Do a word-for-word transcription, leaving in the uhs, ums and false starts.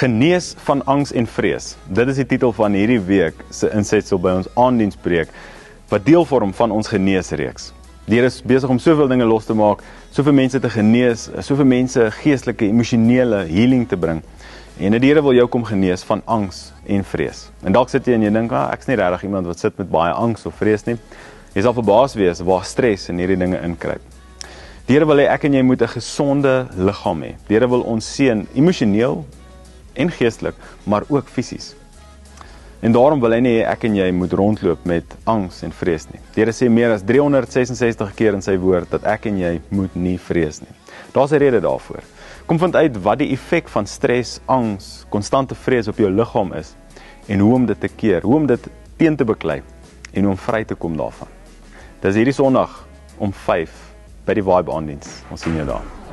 Genees van angs en vrees. Dit is die titel van hierdie week se insetsel by ons aandienspreek, wat deel vorm van ons geneesreeks. Die Here is besig om soveel dinge los te maak, soveel mense te genees, soveel mense geestelike, emosionele healing te bring. En die Here wil jou kom genees van angs en vrees. En dalk sit jy en jy dink, ah, ek is nie regtig iemand wat sit met baie angs of vrees nie. Jy sal verbaas wees waar stres in hierdie dinge inkruip. Die Here wil hê ek en jy moet 'n gesonde liggaam hê. Die Here wil ons seën emosioneel en geestelik, maar ook fisies. En daarom wil hy nie ek en jy moet rondloop met angs en vrees nie. Die Here sê meer as driehonderdsesensestig keer in sy woord dat ek en jy moet nie vrees nie. Daar's 'n rede daarvoor. Kom vind uit wat die effek van stres, angs, konstante vrees op jou liggaam is en hoe om dit te keer, hoe om dit teen te beklei en hoe om vry te kom daarvan. Dis hierdie Sondag om vyf by die Vibe aandiens. Ons sien jou daar.